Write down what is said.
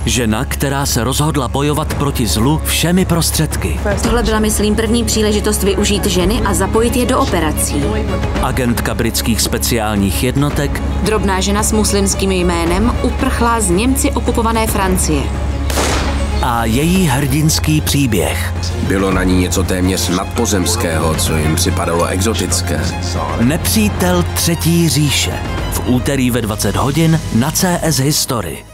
Žena, která se rozhodla bojovat proti zlu všemi prostředky. Tohle byla, myslím, první příležitost využít ženy a zapojit je do operací. Agentka britských speciálních jednotek. Drobná žena s muslimským jménem uprchla z Němci okupované Francie. A její hrdinský příběh. Bylo na ní něco téměř nadpozemského, co jim připadalo exotické. Nepřítel třetí říše. V úterý ve 20 hodin na CS History.